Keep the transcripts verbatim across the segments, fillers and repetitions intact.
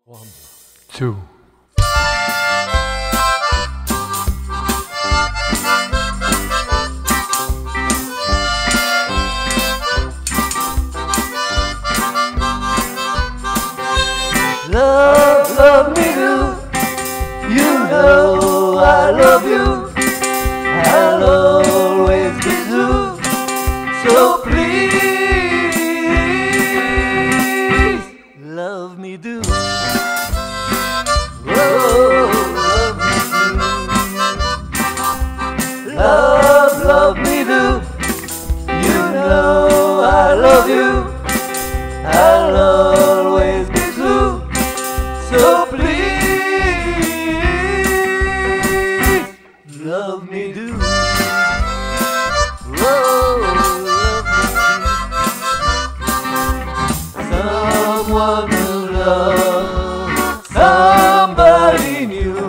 One, two. Love, love me do. You know I love you. I'll always be true. So please, love me do. Oh, love me do. Love, love me do. You know I love you. I'll always be true. So please, love me do. Oh, love me do. Someone to love, somebody new.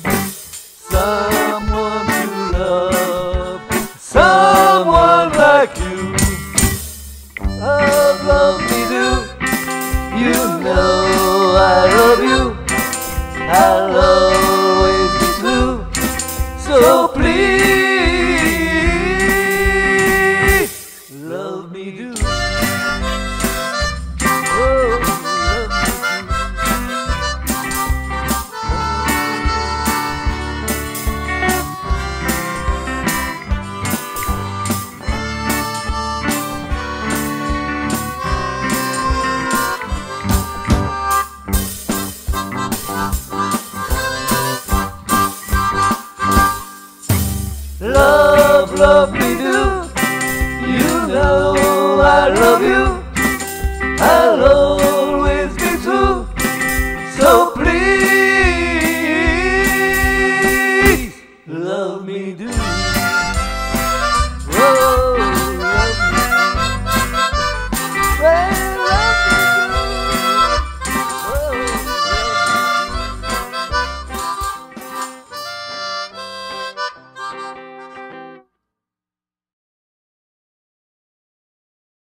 Someone to love, someone like you. Oh, love me do. You know I love you. I'll always be true. So please, love me do. Oh, love me Love, love